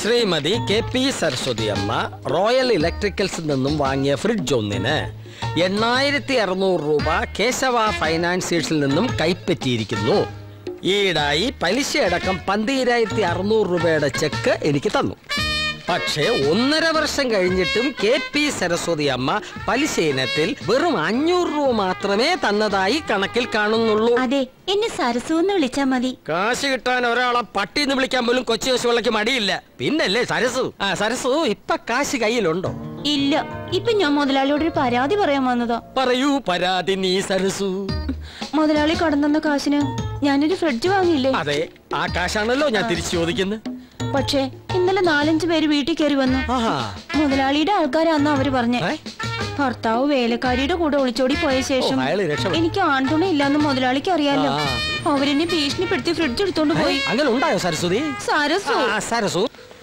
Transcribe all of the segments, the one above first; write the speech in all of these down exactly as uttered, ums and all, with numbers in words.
Shrimati K P Saraswati അമ്മ royal ഇലക്ട്രിക്കൽസിൽ നിന്നും വാങ്ങിയ ഫ്രിഡ്ജ് ഒന്നിന് എണ്ണായിരത്തി അറുന്നൂറ് രൂപ കേശവ ഫൈനാൻസിയേഴ്സിൽ നിന്നും കൈപ്പറ്റിയിരിക്കുന്നു. ഈടായി പലിശയടക്കം പന്തീരായിരത്തി അറുന്നൂറ് രൂപയുടെ ചെക്ക് എനിക്ക് തന്നു. പക്ഷേ ഒന്നര വർഷം കഴിഞ്ഞിട്ടും കെ പി സരസ്വതി അമ്മ പലിശ ഇനത്തിൽ വെറും അഞ്ഞൂറ് രൂപ മാത്രമേ തന്നതായി കണക്കിൽ കാണുന്നുള്ളൂ. അതെ, എന്നെ സരസു എന്ന് വിളിച്ചാ മതി. കാശ് കിട്ടാൻ ഒരാളെ പട്ടിന്ന് വിളിക്കാൻ പോലും കൊച്ചു കൊച്ചുവളക്ക് മടിയില്ല. പിന്നല്ലേ സരസു. ആ സരസു, ഇപ്പൊ കാശ് കയ്യിലുണ്ടോ? ഇല്ല, ഇപ്പൊ ഞാൻ മുതലാളിയോട് ഒരു പരാതി പറയാൻ വന്നതാ. പറയൂ പരാതി നീ സരസു. മുതലാളി കടന്ന കാശിന് ഞാനൊരു ഫ്രിഡ്ജ് വാങ്ങിയില്ലേ? അതെ, ആ കാശാണല്ലോ ഞാൻ തിരിച്ചു ചോദിക്കുന്നത്. പക്ഷേ ഇന്നലെ നാലഞ്ചു പേര് വീട്ടിൽ കയറി വന്നു. മുതലാളിയുടെ ആൾക്കാരാന്ന് അവര് പറഞ്ഞേ. ഭർത്താവ് വേലക്കാരിയുടെ കൂടെ ഒളിച്ചോടി പോയ ശേഷം എനിക്ക് ആൺതുണ ഇല്ലാന്ന് മുതലാളിക്ക് അറിയാലോ. അവരെന്നെ ഭീഷണിപ്പെടുത്തി ഫ്രിഡ്ജ് എടുത്തോണ്ട് പോയി. അങ്ങനെ ഉണ്ടായോ സരസ്വതി? സരസു സരസു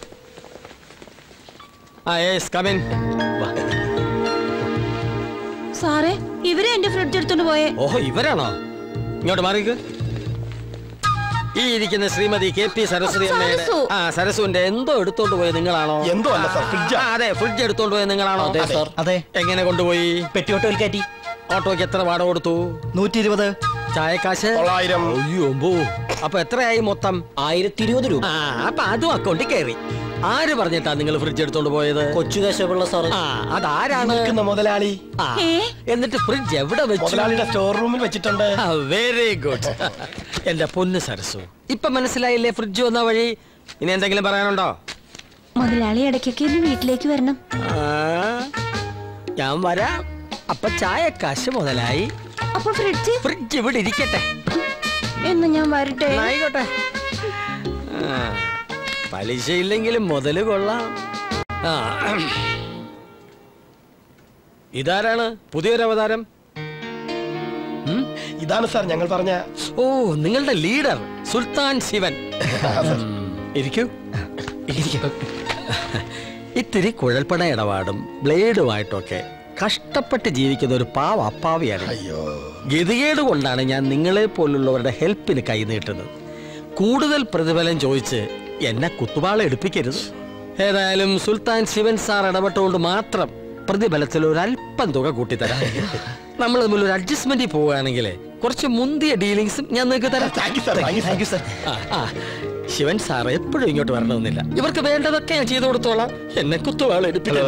സാറേ, ഇവരെ എന്റെ ഫ്രിഡ്ജ് എടുത്തോണ്ട് പോയേ. ഓഹോ, ഇവരാണോ? ഇങ്ങോട്ട് മാറിക്ക്. ഈ ഇരിക്കുന്ന ശ്രീമതി കെ പി സരസ്വതി അമ്മയുടെ ആ സരസുവിന്റെ എന്തോ എടുത്തോണ്ട് പോയത് നിങ്ങളാണോ? എന്തോ അല്ല സാർ, ഫ്രിഡ്ജ്. അതെ, ഫ്രിഡ്ജ് എടുത്തോണ്ട് പോയത് നിങ്ങളാണോ? അതെ. എങ്ങനെ കൊണ്ടുപോയി? പെട്ടി ഓട്ടോയിൽ കയറ്റി. ഓട്ടോയ്ക്ക് എത്ര വാടക കൊടുത്തു? നൂറ്റി ഇരുപത്. ചായക്കാശ് തൊള്ളായിരം. അയ്യോ, അപ്പൊ എത്രയായി മൊത്തം? ആയിരത്തി ഇരുപത് രൂപ. അപ്പൊ അതും അക്കൗണ്ടിൽ കയറി. ആര് പറഞ്ഞിട്ടാ നിങ്ങൾ ഫ്രിഡ്ജ് എടുത്തോണ്ട് പോയത്? കൊച്ചുദേശമുള്ള സാർ. അതാരാണ്? മുതലാളി. എന്നിട്ട് ഫ്രിഡ്ജ് എവിടെ വെച്ചു? മുതലാളിയുടെ സ്റ്റോർ റൂമിൽ വെച്ചിട്ടുണ്ട്. Very good. എന്റെ പൊന്ന് സരസു, ഇപ്പൊ മനസ്സിലായില്ലേ ഫ്രിഡ്ജ് വന്ന വഴി? ഇനി എന്തെങ്കിലും പറയാനുണ്ടോ? മുതലാളി ഇടയ്ക്കൊക്കെ വീട്ടിലേക്ക് വരണം. ഞാൻ വരാം. അപ്പൊ ചായക്കാശ് മുതലായി. അപ്പൊ ഫ്രിഡ്ജ് ഫ്രിഡ്ജ് ഇവിടെ ഇരിക്കട്ടെ എന്ന് ഞാൻ വരട്ടെ. ആയിക്കോട്ടെ. പലിശ ഇല്ലെങ്കിലും മുതല് കൊള്ളാം. ഇതാരാണ് പുതിയൊരു അവതാരം? ഇതാണ് സാർ ഞങ്ങൾ പറഞ്ഞ. ഓ, നിങ്ങളുടെ ലീഡർ സുൽത്താൻ ശിവൻ. ഇരിക്കൂ. ഇത്തിരി കുഴൽപ്പണ ഇടപാടും ബ്ലേഡുമായിട്ടൊക്കെ കഷ്ടപ്പെട്ട് ജീവിക്കുന്ന ഒരു പാവ അപ്പാവിയാണ്. ഗതികേട് കൊണ്ടാണ് ഞാൻ നിങ്ങളെ പോലുള്ളവരുടെ ഹെൽപ്പിന് കൈ നീട്ടുന്നത്. കൂടുതൽ പ്രതിഫലം ചോദിച്ച് എന്നെ കുത്തുവാള എടുപ്പിക്കരുത്. ഏതായാലും സുൽത്താൻ ശിവൻ സാർ ഇടപെട്ടുകൊണ്ട് മാത്രം പ്രതിഫലത്തിൽ ഒരല്പം തുക കൂട്ടിത്തരാം. നമ്മൾ തമ്മിൽ ഒരു അഡ്ജസ്റ്റ്മെന്റിൽ പോവുകയാണെങ്കിൽ കുറച്ച് മുന്തിയ ഡീലിങ്സും ഞാൻ നിങ്ങൾക്ക് തരാം. ശിവൻ സാർ എപ്പോഴും ഇങ്ങോട്ട് വരണമെന്നില്ല. ഇവർക്ക് വേണ്ടതൊക്കെ ഞാൻ ചെയ്തു കൊടുത്തോളാം. എന്നെ കുത്തുവാള എടുപ്പിക്കരുത്.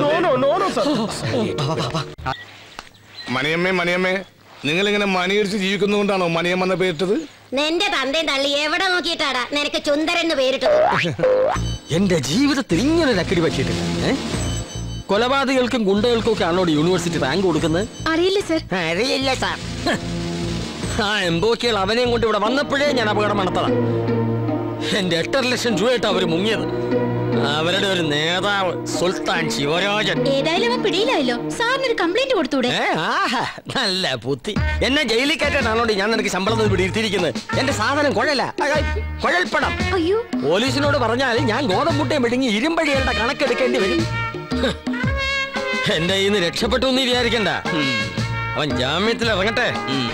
മണിയമ്മേ, മണിയമ്മേ, നിങ്ങൾ ഇങ്ങനെ മണിയടിച്ച് ജീവിക്കുന്നതുകൊണ്ടാണോ മണിയമ്മ പേരിട്ടത്? നിന്റെ തന്തയും തള്ളി എവിടെ നോക്കിയിട്ടാടാ നിനക്ക് ചുന്ദരെന്ന് പേരിട്ടത്? എന്റെ ജീവിതത്തിൽ ഇങ്ങനെ ഒരു അക്കടി പറ്റിയിട്ടില്ല. കൊലപാതകൾക്കും ഗുണ്ടകൾക്കും ഒക്കെ ആണോ യൂണിവേഴ്സിറ്റി റാങ്ക് കൊടുക്കുന്നത്? അറിയില്ല സർ. അറിയില്ല സാർ. ആ എംബോക്കികൾ അവനെയും കൊണ്ട് ഇവിടെ വന്നപ്പോഴേ ഞാൻ അപകടം നടത്തതാ. എന്റെ എട്ടര ലക്ഷം രൂപയായിട്ട് അവര് മുങ്ങിയത്. അവരുടെ ഒരു നേതാവ് സുൽത്താൻ ശിവരാജൻ. ഏതായാലും അവൻ പിടിയിലായല്ലോ. സാറിനൊരു കംപ്ലൈന്റ് കൊടുത്തൂടെ? നല്ല ബുദ്ധി. എന്നെ ജയിലിൽ കയറ്റാനാണോ ഞാൻ നിനക്ക് ശമ്പളം പിടിയിരുത്തിയിരിക്കുന്നത്? എന്റെ സാധനം കുഴല കുഴൽപ്പണം. അയ്യോ, പോലീസിനോട് പറഞ്ഞാൽ ഞാൻ ഗോതമ്പുട്ടയും മെഴുങ്ങി ഇരുമ്പഴികളുടെ കണക്കെടുക്കേണ്ടി വരും. എന്റെ ഇന്ന് രക്ഷപ്പെട്ടു എന്ന് വിചാരിക്കണ്ട. അവൻ ജാമ്യത്തിൽ ഇറങ്ങട്ടെ.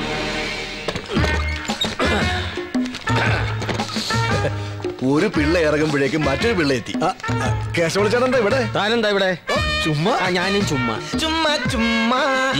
ഒരു പിള്ള ഇറങ്ങുമ്പോഴേക്കും മറ്റൊരു പിള്ള എത്തി. കേശവളിച്ചാണെന്താ ഇവിടെ? താനെന്താ ഇവിടെ? ചുമ്മാ. ഞാനും ചുമ്മാ ചുമ്മാ ചുമ്മാ.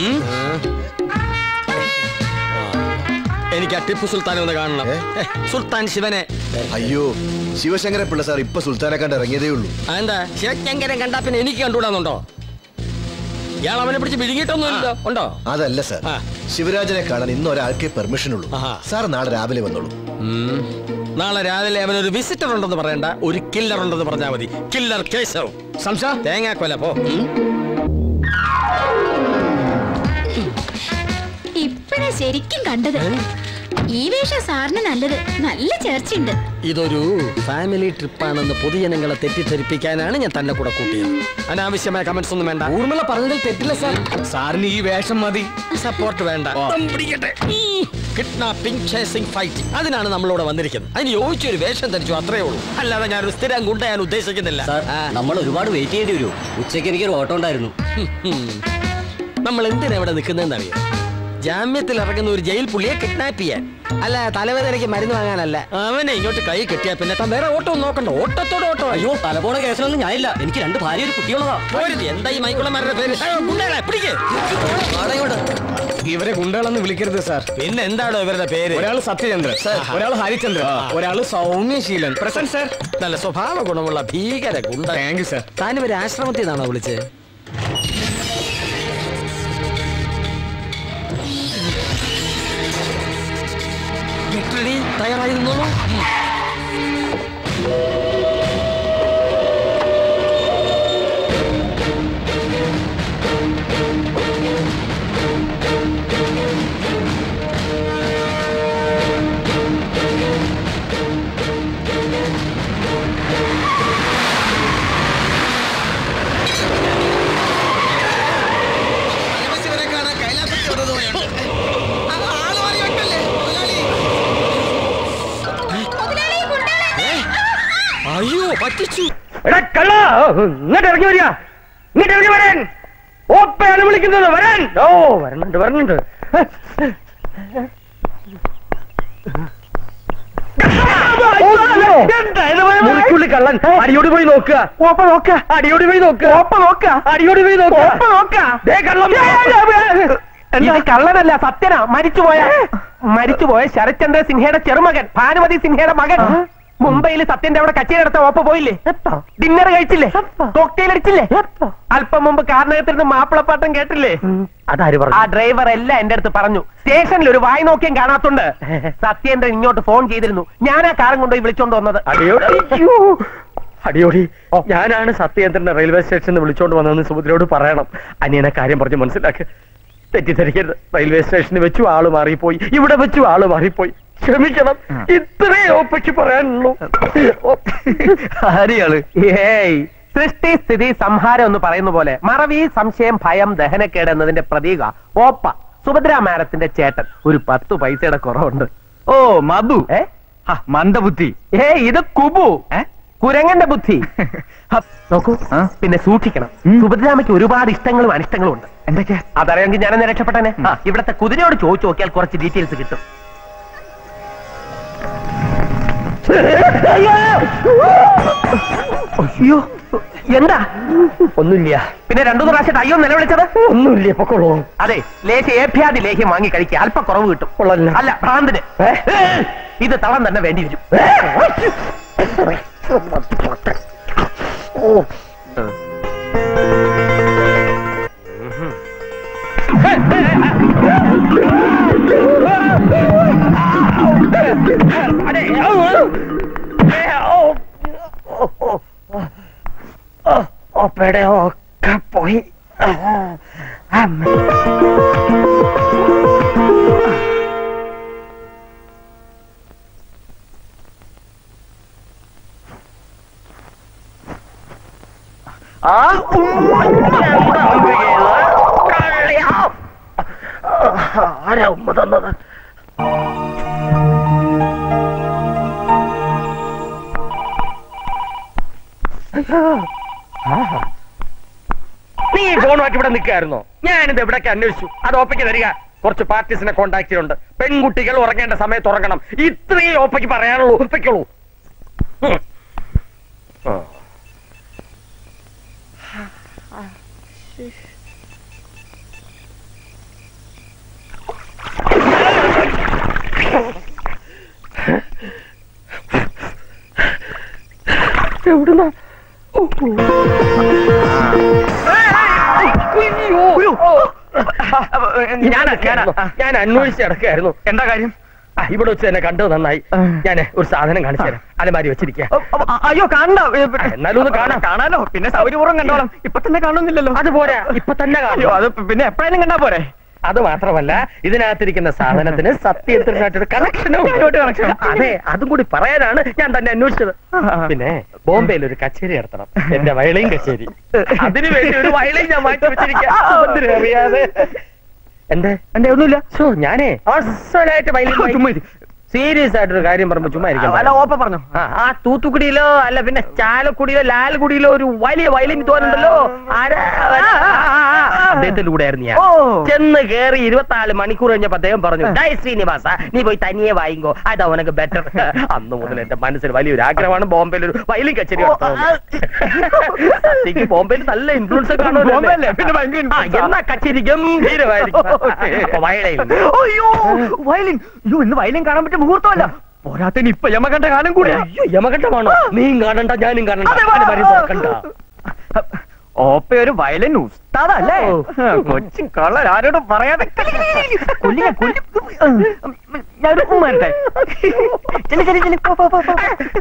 എനിക്ക് ആ ടിപ്പു സുൽത്താനെ ഒന്ന് കാണണം. സുൽത്താൻ ശിവനെ. അയ്യോ, ശിവശങ്കര പിള്ള സാർ ഇപ്പൊ സുൽത്താനെ കണ്ട് ഇറങ്ങിയതേ ഉള്ളൂ. എന്താ ശിവശങ്കരൻ കണ്ടാ പിന്നെ എനിക്ക് കണ്ടുകൂടാന്നുണ്ടോ? ഇയാൾ അവനെ പിടിച്ച് വിഴുങ്ങിയിട്ടൊന്നുമില്ലല്ലോ. ഉണ്ടോ? അതല്ല സാർ, ശിവരാജനെ കാണാൻ ഇന്ന് ഒരാൾക്കേ പെർമിഷൻ ഉള്ളൂ. സാർ നാളെ രാവിലെ വന്നോളൂ. നാളെ രാവിലെ അവനൊരു വിസിറ്റർ ഉണ്ടെന്ന് പറയണ്ട, ഒരു കില്ലർ ഉണ്ടെന്ന് പറഞ്ഞാൽ മതി. കില്ലർ കേശവ്. സംശ തേങ്ങാക്കൊല പോ. ഇപ്പഴാ ശരിക്കും കണ്ടത്. ഈ വേഷം സാറിന് നല്ലത്. നല്ല ചേർച്ചയുണ്ട്. ഇതൊരു ഫാമിലി ട്രിപ്പാണെന്ന് പൊതുജനങ്ങളെ തെറ്റിദ്ധരിപ്പിക്കാനാണ് ഞാൻ തന്നെ കൂടെ കൂട്ടിയത്. അനാവശ്യമായ കമന്റ്സ് ഒന്നും വേണ്ട. ഊർമിള പറഞ്ഞതിൽ തെറ്റില്ല സാർ. സാറിന് ഈ വേഷം മതി. സപ്പോർട്ട് വേണ്ട. കിഡ്നാപ്പിംഗ്, ചേസിംഗ്, ഫൈറ്റിംഗ്, അതിനാണ് നമ്മളിവിടെ വന്നിരിക്കുന്നത്. അതിന് യോജിച്ചൊരു വേഷം ധരിച്ചു, അത്രേ ഉള്ളൂ. അല്ലാതെ ഞാനൊരു സ്ഥിരം ഗുണ്ട ഞാൻ ഉദ്ദേശിക്കുന്നില്ല. നമ്മൾ ഒരുപാട് വെയിറ്റ് ചെയ്യേണ്ടി വരും. ഉച്ചയ്ക്ക് എനിക്കൊരു ഓട്ടം ഉണ്ടായിരുന്നു. നമ്മൾ എന്തിനാ ഇവിടെ നിൽക്കുന്നതെന്ന് അറിയാം. ജാമ്യത്തിൽ ഇറങ്ങുന്ന ഒരു ജയിൽ പുള്ളിയെ കിഡ്നാപ്പ് ചെയ്യാൻ. അല്ല, തലവേദനയ്ക്ക് മരുന്ന് വാങ്ങാനല്ല. അവനെ ഇങ്ങോട്ട് കൈ കെട്ടിയാ പിന്നെ താൻ വേറെ ഓട്ടോ നോക്കണ്ട. ഓട്ടത്തോടെ ഓട്ടോ. അയ്യോ, തലപോണ കേസിലൊന്നും ഞാനില്ല. എനിക്ക് രണ്ട് ഭാര്യ ഒരു കുട്ടിയുള്ളതാ. എന്താ ഈ മൈക്കുളന്മാരുടെ പേര്? പിടിക്കേ. ഇവരെ ഗുണ്ടകളെന്ന് വിളിക്കരുത് സാർ. പിന്നെ എന്താണോ ഇവരുടെ പേര്? ഒരാൾ സത്യചന്ദ്രൻ, ഒരാൾ ഹരിചന്ദ്രൻ, ഒരാൾ സൗമ്യശീലൻ. Present sir. നല്ല സ്വഭാവ ഗുണമുള്ള ഭീകര ഗുണ്ട. Thank you sir. താൻ ഇവരെ ആശ്രമത്തിൽ നിന്നാണോ വിളിച്ചത്? തയ്യാറായി നിന്നോളൂ. അയ്യോ, പറ്റിച്ചു. ഇങ്ങോട്ട് ഇറങ്ങി വരിക. ഇങ്ങോട്ട് ഇറങ്ങി വരാൻ. ഓപ്പയാണ് വിളിക്കുന്നത്. വരാൻ. ഓ, വരണുണ്ട് വരണുണ്ട്. മുറിക്കുള്ളി കള്ളൻ. അടിയോടി പോയി നോക്കുക. ഓപ്പ നോക്ക. അടിയോടി പോയി നോക്കുക. ഓപ്പ നോക്ക. അടിയോടി പോയി നോക്കുക. ഓപ്പ നോക്ക. എന്താ? കള്ളനല്ല, സത്യനാ. മരിച്ചുപോയ മരിച്ചുപോയ ശരത്ചന്ദ്ര സിൻഹയുടെ ചെറുമകൻ, ഭാനുമതി സിൻഹയുടെ മകൻ. മുംബൈയിൽ സത്യന്റെ അവിടെ കച്ചേരി നടത്ത ഓപ്പ പോയില്ലേ? ഡിന്നർ കഴിച്ചില്ലേ? കോക്ടെയിൽ അടിച്ചില്ലേ? അല്പം മുമ്പ് കാറിനകത്തിരുന്ന് മാപ്പിളപ്പാട്ടം കേട്ടില്ലേ? അതാര് പറഞ്ഞു? ആ ഡ്രൈവർ എല്ലാം എന്റെ അടുത്ത് പറഞ്ഞു. സ്റ്റേഷനിൽ ഒരു വായി നോക്കിയും കാണാത്തുണ്ട്. സത്യേന്ദ്രൻ ഇങ്ങോട്ട് ഫോൺ ചെയ്തിരുന്നു. ഞാൻ ആ കാറും കൊണ്ടുപോയി വിളിച്ചോണ്ട് വന്നത്. അടിയോടി, ഞാനാണ് സത്യേന്ദ്രനെ റെയിൽവേ സ്റ്റേഷനിൽ വിളിച്ചോണ്ട് വന്നതെന്ന് സുഭദ്രയോട് പറയണം. അനിയനെ കാര്യം പറഞ്ഞ് മനസ്സിലാക്കി. തെറ്റിദ്ധരിക്കരുത്. റെയിൽവേ സ്റ്റേഷനിൽ വെച്ചു ആള് മാറിപ്പോയി, ഇവിടെ വെച്ചു ആള് മാറിപ്പോയി. ക്ഷമിക്കണം, ഇത്രേ ഒപ്പിച്ച് പറയാനുള്ളൂ. ആരെയാള്? ഏയ്, സൃഷ്ടി സ്ഥിതി സംഹാരം എന്ന് പറയുന്ന പോലെ മറവി, സംശയം, ഭയം, ദഹനക്കേട് എന്നതിന്റെ പ്രതീക ഓപ്പ. സുഭദ്ര മാഡത്തിന്റെ ചേട്ടൻ. ഒരു പത്തു പൈസയുടെ കുറവുണ്ട്. ഓ, മധു. ഏ മന്ദബുദ്ധി. ഏ ഇത് കുബു. കുരങ്ങന്റെ ബുദ്ധി. നോക്കൂ, പിന്നെ സൂക്ഷിക്കണം. സുഭദ്രാമയ്ക്ക് ഒരുപാട് ഇഷ്ടങ്ങളും അനിഷ്ടങ്ങളും ഉണ്ട്. എന്തൊക്കെയാ? അതറിയാമെങ്കിൽ ഞാനെന്നെ രക്ഷപ്പെട്ടനെ. ഇവിടത്തെ കുതിരയോട് ചോദിച്ചു നോക്കിയാൽ കുറച്ച് ഡീറ്റെയിൽസ് കിട്ടും. അയ്യോ, എന്താ? ഒന്നുമില്ല. പിന്നെ രണ്ടു പ്രാവശ്യം അയ്യോ നിലവിളിച്ചത്? ഒന്നുമില്ല, പൊക്കോളൂ. അതെ, ലേശ ഏഭ്യാദി ലേഹ്യം വാങ്ങി കഴിക്കുക. അല്പ കുറവ് കിട്ടും. അല്ല, ഭ്രാന്തിന്. ഇത് തളം തന്നെ വേണ്ടി വരും. ഒപ്പയുടെ ഒക്കെ പോയി. ആ ആരാ ഉമ്മ തന്നത്? നീ ഫോണുമായിട്ട് ഇവിടെ നിൽക്കായിരുന്നോ? ഞാനിത് എവിടേക്ക് അന്വേഷിച്ചു. അത് ഓപ്പയ്ക്ക് തരിക. കുറച്ച് പാർട്ടീസിനെ കോണ്ടാക്ട് ചെയ്യുന്നുണ്ട്. പെൺകുട്ടികൾ ഉറങ്ങേണ്ട സമയത്ത് ഉറങ്ങണം. ഇത്രയും ഓപ്പയ്ക്ക് പറയാനുള്ളൂ. ഒപ്പിക്കുള്ളൂ. എവിടുന്ന? ഞാൻ അന്വേഷിച്ച് നടക്കുകയായിരുന്നു. എന്താ കാര്യം? ഇവിടെ വെച്ച് തന്നെ കണ്ടത് നന്നായി. ഞാൻ ഒരു സാധനം കാണിച്ചു തരാം. അലമാരി വെച്ചിരിക്കുക. അയ്യോ, കാണണ്ട. എന്നാലും ഒന്ന് കാണാം. കാണാലോ, പിന്നെ സൗകര്യപൂർവ്വം കണ്ടോളാം. ഇപ്പൊ തന്നെ കാണുന്നില്ലല്ലോ. അതുപോലെ ഇപ്പൊ തന്നെ കാണും. അത് പിന്നെ എപ്പോഴേലും കണ്ടാ പോരെ? അത് മാത്രമല്ല, ഇതിനകത്തിരിക്കുന്ന സാധനത്തിന് സത്യത്തിനായിട്ടൊരു കണക്ഷനും. അതെ, അതും കൂടി പറയാനാണ് ഞാൻ തന്നെ അന്വേഷിച്ചത്. പിന്നെ ബോംബെയിൽ ഒരു കച്ചേരി നടത്തണം. എന്റെ വയലയും കച്ചേരി. അതിനു വേണ്ടി ഒരു വയലയും ഞാൻ മാറ്റി വെച്ചിരിക്കാം. അറിയാതെ എന്റെ എന്റെ ഒന്നുമില്ല. സോ ഞാനേ അസലായിട്ട് വയലിൻ സീരിയസ് ആയിട്ടൊരു കാര്യം പറയുമ്പോ ചുമ്മാ ഇരിക്കാം. അല്ല, ഓപ്പ പറഞ്ഞു. ആ തൂത്തുക്കുടിയിലോ അല്ല പിന്നെ ചാലക്കുടിയിലോ ലാൽക്കുടിയിലോ ഒരു വലിയ വയലിൻ തോന്നുന്നുണ്ടല്ലോ. അദ്ദേഹത്തിന്റെ കൂടെ ആയിരുന്നു ഞാൻ. ചെന്ന് കയറി ഇരുപത്തി നാല് മണിക്കൂർ കഴിഞ്ഞപ്പോ അദ്ദേഹം പറഞ്ഞു, ഡൈ ശ്രീനിവാസ നീ പോയി തനിയെ വായിക്കോ, അതാ ഉനക്ക് ബെറ്റർ. അന്ന് മുതൽ എന്റെ മനസ്സിൽ വലിയൊരു ആഗ്രഹമാണ് ബോംബെയിൽ ഒരു വയലിൻ കച്ചേരി. ബോംബെയിൽ നല്ല ഇൻഫ്ലുവൻസ് കാണുമല്ലോ, എന്നാ കച്ചേരി ഗംഭീരമായിരിക്കും. വയലിൻ ഇന്ന് വയലിൻ കാണാൻ പറ്റിയ മുഹൂർത്തമല്ല. പോരാത്തന് ഇപ്പൊ യമകണ്ഠ കാലം കൂടെ. യമകണ്ഠമാണോ? നീയും കാണണ്ട ഞാനും കാണണ്ട. ഓപ്പ ഒരു വയലിൻ ഉസ്താദല്ലേ? കൊച്ചു കള്ളൻ ആരോടും പറയാതെ ഞാനൊരു മാറട്ടെ. ചെല്ലു ചെല്ലു ചെല്ലു പോ പോ പോ.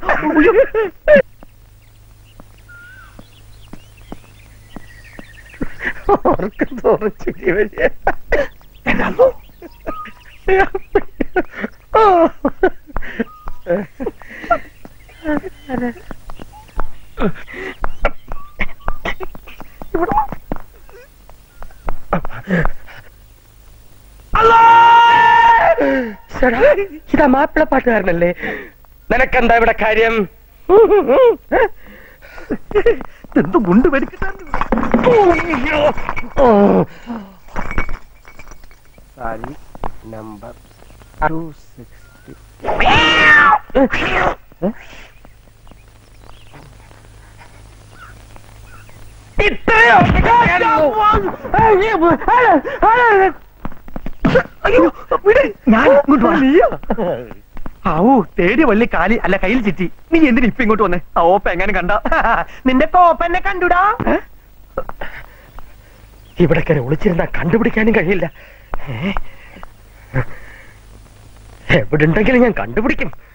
ഓർക്കും തോറും ചിരി വരിക. ഇതാ മാപ്പിള പാട്ടുകാരനല്ലേ? നിനക്കെന്താ ഇവിടെ കാര്യം? എന്തു ഗുണ്ട് സാരി നമ്പർ ടു സിക്സ്റ്റി. ആവൂ തേടി വള്ളി കാലി അല്ല കയ്യിൽ ചിറ്റി. നീ എന്തിനാ ഇപ്പൊ ഇങ്ങോട്ട് വന്നേ? ആ ഓപ്പ എങ്ങനെ കണ്ട? നിന്റെ കോപ്പ എന്നെ കണ്ടുടാ. ഇവിടെ കയറി ഒളിച്ചിരുന്നാ കണ്ടുപിടിക്കാനും കഴിയില്ല. എവിടെ ഉണ്ടെങ്കിലും ഞാൻ കണ്ടുപിടിക്കും.